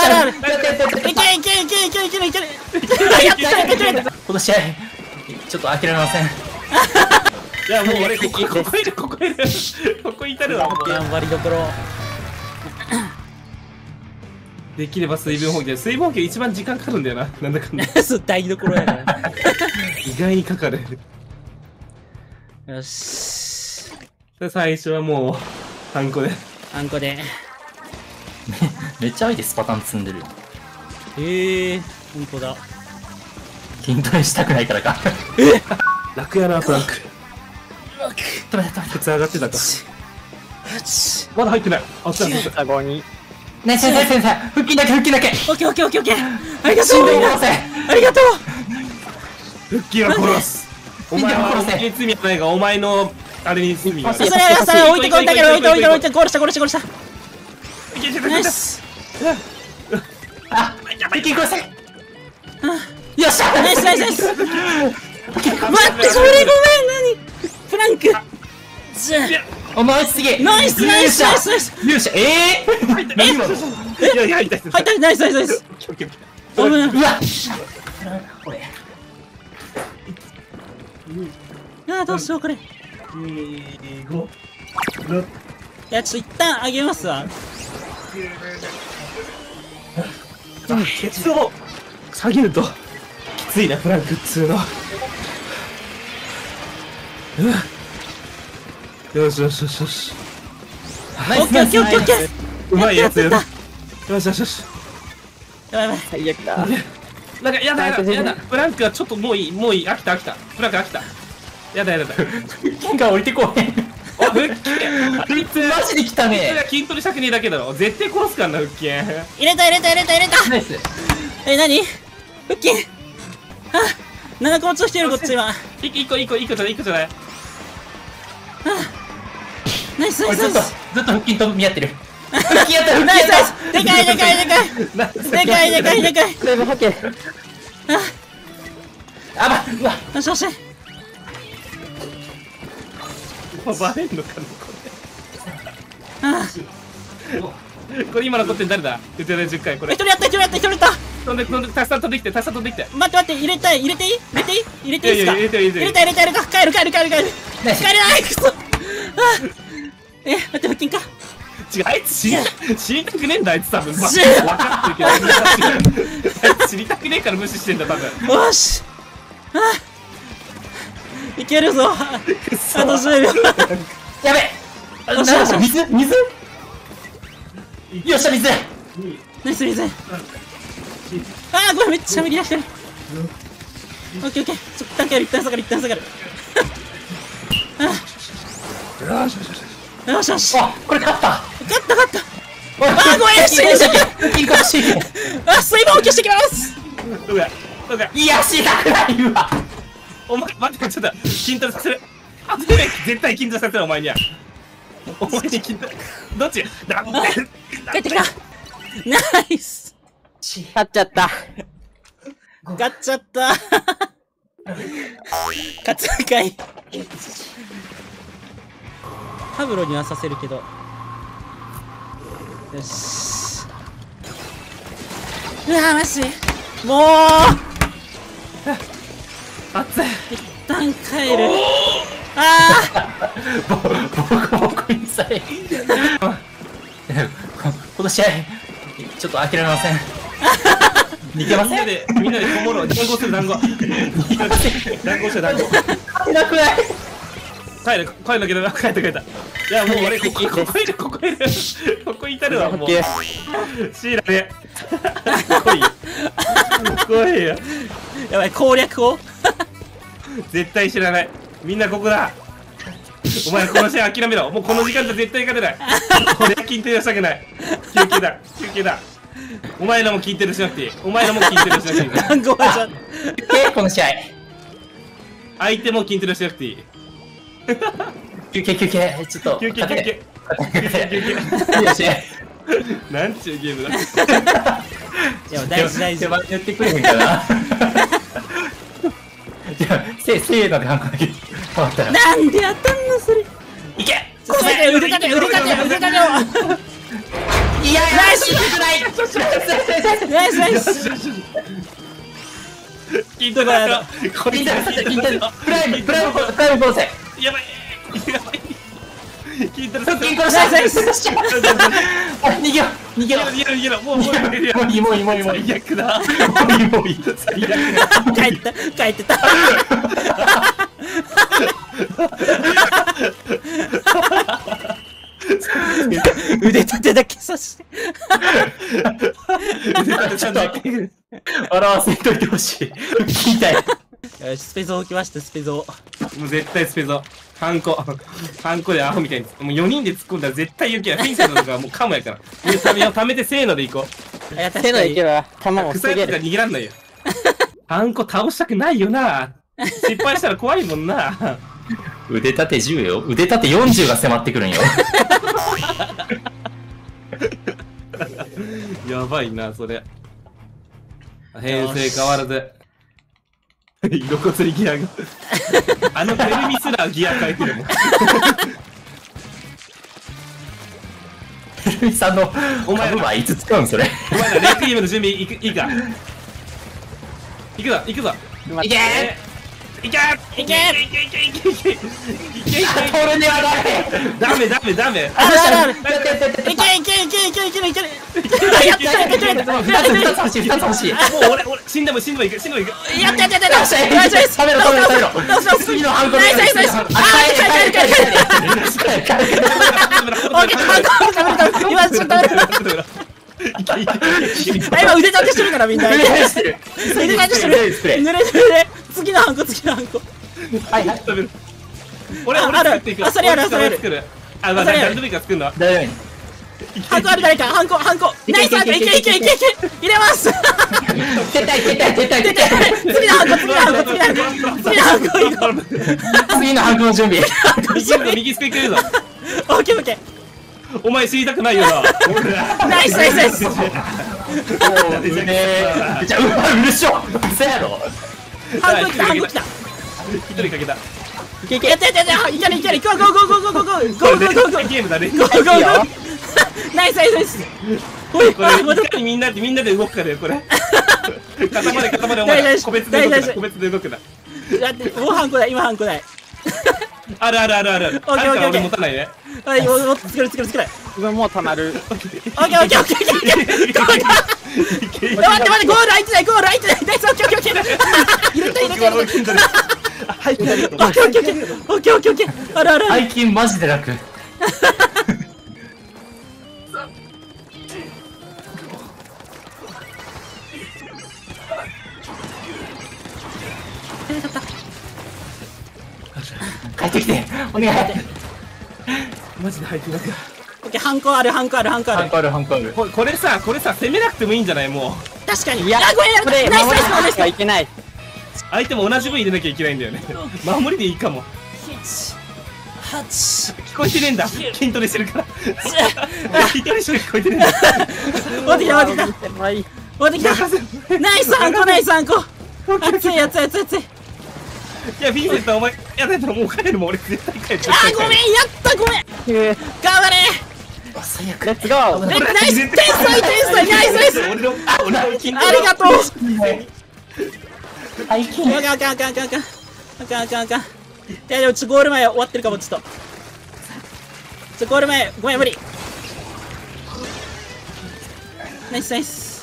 る。いける。この試合、ちょっと諦めません。いやもう俺ここいるここ至るわ。 頑張りどころ。 できれば水分補給。水分補給一番時間かかるんだよな。なんだかんだ。 そう、台所やから。 意外にかかる。 よし。 最初はもう、ハンコで。 あんこで。 めっちゃ相手スパタン積んでる。 ほんとだ。 筋トレしたくないからか。 楽やな、フランク。 止めて止めて。 靴上がってたか。まだ入ってない。あ、じゃあ、 双子に。 ねえ、先生、腹筋だけ。 オッケー。ありがとう。ありがとう。 腹筋は殺す。お前は俺に罪はないが、お前のあれに罪がある。 それ置いてこんだけど、置いて、殺した。ナイス。 あ、腹筋殺せ。よっしゃ。 ナイス。待って、それごめん、何フランク。 お前すげえ。 ナイス。 勇者。何今の。 いや、痛い。 入った、ナイス。危ない。 うわ。 どうしよう、これ。いや、ちょっと一旦あげますわ。 ケツを下げるときついな、フランクっつうの。よし。 オッケー。 うまいやつややっる。よし。 やばい。 最悪だ。 なんかやだ。フランクはちょっともういい。飽きた。フランク飽きた。やだ。 腹筋が降りてこへん。 あ、腹筋。 マジで来たね。 筋トレしたくねえだけだろ。絶対殺すからな、腹筋。 入れた。 ナイス。 何腹筋。7個持ちしてる、こっちは。 1個じゃない。 ナイス。 俺ずっと腹筋と見合ってる。腹筋やったらナイス。でかい。 だいぶはけ。 あば、うわ。 よし。 バレんのかな、これ今残ってん誰だ。打てない10回これ。 一人やった。 飛んでたくさん飛んできて。 待って、入れていいっすか。 入れて。 帰る。帰れない、クソ。待って、腹筋か。 違う、あいつ死にたくねえんだ、あいつ多分。分かってるけど。あいつ死にたくねえから無視してんだ、多分。 よし。いけるぞ。あと10秒。 やべ。水。よっしゃ、水。 ナイス。ごめん、めっちゃ無理出してる。オッケー。一旦下がる。よし。 あ、これ勝った。 勝った。ごめん、死んじゃう。水分補給してきます。 どうか。 いや、したくないわ。 お前、待って、ちょっと、筋トレさせる。絶対筋トレさせる、お前には。お前に筋トレ。どっちなんで帰ってきた。ナイス。 勝っちゃった。 勝っちゃった。勝つかい。パブロにはさせるけど。よし。うわ、マジもう熱い。 一旦帰る。 ボコにされ。この試合、ちょっと諦めません。逃げません。 みんなでこもろう。団子する、団子。団子しよう、団子。 いなくない。 帰るけど、帰った。いや、もう俺、ここ至るわ、もう。シーラね。来いよ。 やばい、攻略を。 絶対知らない。みんなここだ。お前この試合諦めろ。もうこの時間じゃ絶対勝てない。俺は筋トレしたくない。休憩だ。お前らも筋トレしなくていい。 この試合。 相手も筋トレしなくていい。 休憩。ちょっと。 休憩。 よし。 なんちゅうゲームだ。 いや、大事。 手前でやってくれへんかな。じゃあ、せーので半個だけ変わったら。 なんでやったんのそれ。 いけ。 腕立てを。 いやナイスナイスナイス筋トレだよ。これプライム殺せ。 やばい。筋トレさせ腹筋殺した。 ナイス逃げろ逃げろ。 逃げろもういい最悪だ。 もういい。 最悪だ。 帰ってた腕立てだけさして笑わせといてほしい。腹筋痛い。 よしスペゾー置きましたスペゾー。 もう絶対スペゾ。ハンコでアホみたいに。もう4人で突っ込んだら絶対勇気や。フィンセントとかはもうカモやから。貯めてせーのでいこう。 手のいけば、弾も草やつが防げる。 逃げらんないよ。ハンコ倒したくないよな。失敗したら怖いもんな。 腕立て10よ。腕立て40が迫ってくるんよ。 やばいな、それ。編成変わらず。色こつりギアが。あのテレビすらギア変えてるもん。 てるみさんのお前はいつ使うんそれ。 お前らレクイエムの準備いいか。行くぞ。 いけいけトルネはダメ。 いける 2つ欲しい。 もう俺死んでも行く。 やった食べろ次のハンコでナイス今ちょっと今腕立てしてるからみんな腕立てしてる濡れ次のハンコはい俺作っていく。 それやる作る。誰でもいいから作るの。 大丈ハンコある誰かハンコナイスハンコいけ入れます撤退次のハンコ次のハンコの準備。 右スペックいるぞ。 オッケーお前知りたくないよな。 ナイスじゃあうるしょ嘘やろ。 ハンコ来た一人かけた。 やっていけるゴーゲームだね。 ナイスこれいかにみんなで動くかだよこれ。固まれお前個別で動くな。 だってもうハンコだ今ハンコだある。 オッケー俺持たないね。 はいもう作るもう溜まる。 オッケー待ってゴール開いてないナイスオッケー入れたオッケーある最近マジで楽。帰ってきてお願い。 マジで入ってなく。 オッケーハンコあるハンコある。 これさ攻めなくてもいいんじゃないもう。 確かにいや、 ごめんこれ、 ナイ守りスはいけない。 相手も同じ分入れなきゃいけないんだよね。守りでいいかも。 8 聞こえてねえんだ。筋トレしてるから。筋トレしてる聞こえてねえんだ。 持ってきたナイスハンコ熱いいやフィンセントお前やだったらもう帰るもん。俺絶対帰る。 ごめんやったごめん頑張れ最悪。 レッツゴー。 ナイス天才ナイス俺の筋トレありがとう最近あかんいやでもゴール前終わってるかもちょっとゴール前ごめん無理ナイス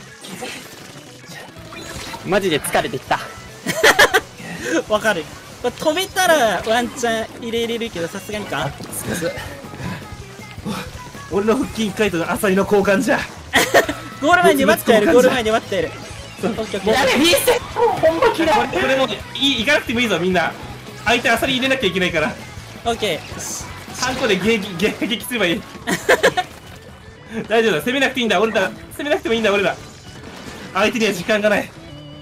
マジで疲れてきた。 わかるこれ飛べたらワンチャン入れれるけどさすがにか俺の腹筋1回とアサリの交換じゃ。 ゴール前に待ってやるオッケーオッケーやべ、ビーセットほんま嫌い。 これもう行かなくてもいいぞみんな。相手アサリ入れなきゃいけないから。 オッケーハンコで迎撃すればいい。大丈夫だ。攻めなくていいんだ俺ら。攻めなくてもいいんだ俺ら。相手には時間がない。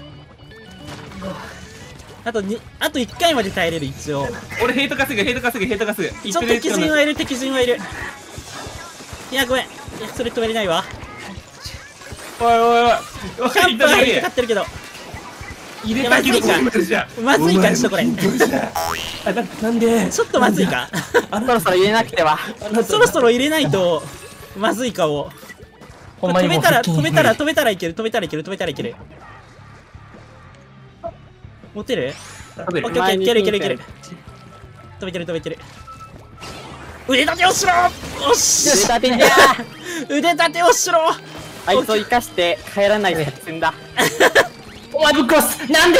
あと1回まで耐えれる一応俺ヘイト稼ぐ。 ちょっと敵陣はいるいやごめんそれ止めれないわおいキャンプは入れかかってるけど入れたけどまずいかちょっとこれなんでちょっとまずいかそろそろ入れなくては。 そろそろ入れないとまずい顔。 ほんまにもう止めたらいける。持てる？ 食べるオッケーオッケー、いける。止めてる。腕立てをしろ！おっし腕立てじゃー。 腕立てをしろ！ あいつを生かして帰らない作戦だ。 お前ぶっ殺す。なんで？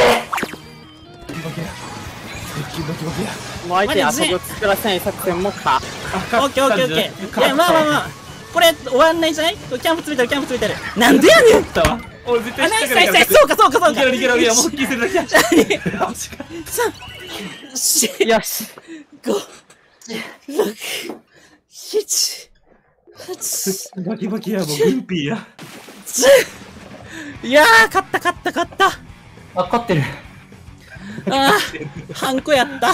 もう相手に遊びを作らせない作戦もか。 オッケー。いや、まあ。これ終わんないじゃない？キャンプ詰めてる。なんでやねん！ 俺絶対ナイス知ったからそうか。 いけるもう復帰するだけや。 3、4、 よし。 5、6、7、8、 バキバキや、もうグンピーや。 10。いやー、勝った。 あ、勝ってる。 あー、ハンコやった。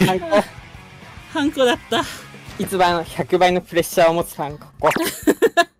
ハンコだった。 一番100倍のプレッシャーを持つファンここ。